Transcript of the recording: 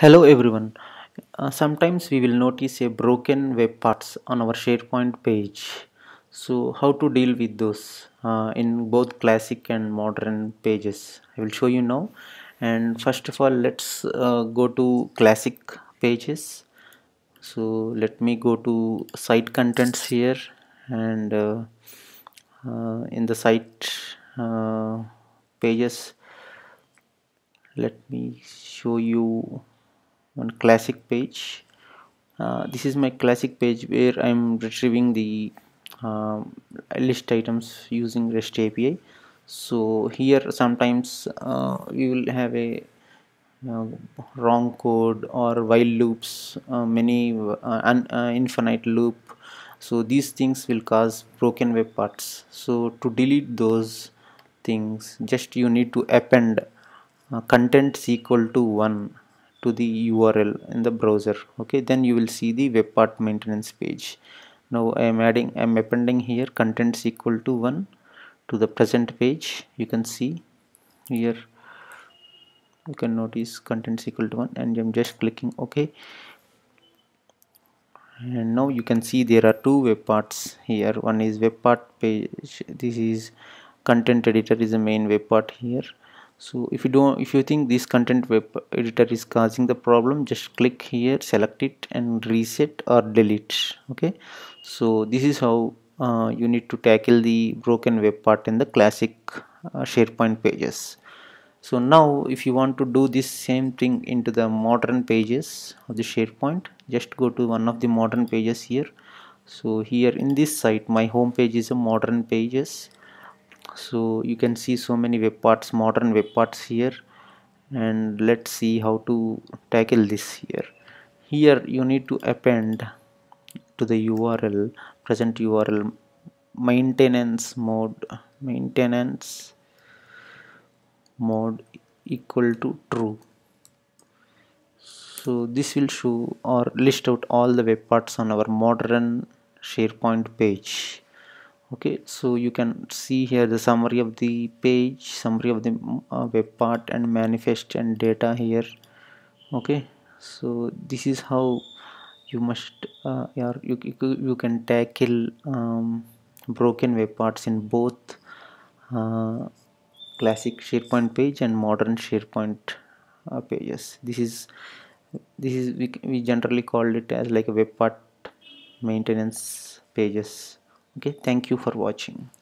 Hello everyone. Sometimes we will notice a broken web parts on our SharePoint page. So how to deal with those in both classic and modern pages? I will show you now. And first of all, let's go to classic pages. So let me go to site contents here, and in the site pages, let me show you one classic page. This is my classic page where I'm retrieving the list items using REST API. So here sometimes we will have a uh, wrong code or while loops, many infinite loop. So these things will cause broken web parts. So to delete those things, just you need to append contents equal to 1 to the URL in the browser. Okay, then you will see the WebPart maintenance page. Now I'm appending here contents equal to 1 to the present page. You can see here, you can notice contents equal to 1, and I'm just clicking OK. And now you can see there are two web parts here. One is WebPart page. This is content editor is the main web part here. So if you think this content web editor is causing the problem, just click here, select it and reset or delete. Okay, so this is how you need to tackle the broken web part in the classic SharePoint pages. So now if you want to do this same thing into the modern pages of the SharePoint, just go to one of the modern pages here. So here in this site, my home page is a modern pages. So you can see so many web parts, modern web parts here, and let's see how to tackle this here. Here you need to append to the URL, present URL, maintenance mode equal to true. So this will show or list out all the web parts on our modern SharePoint page. Okay, so you can see here the summary of the page, summary of the web part and manifest and data here. Okay, so this is how you must you can tackle broken web parts in both classic SharePoint page and modern SharePoint pages. We generally called it as like a WebPart maintenance pages. Okay, thank you for watching.